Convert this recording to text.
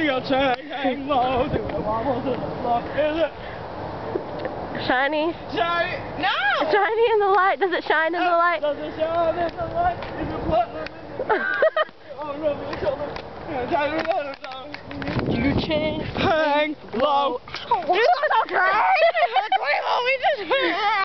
your chain, hang low, do the wobble to the floor. Is it shiny? shiny? No! Shiny in the light? Does it shine in the light? Does it shine in the light? Is it platinum? Oh, rub your shoulder. Your chain hang low. Oh, it's okay. We just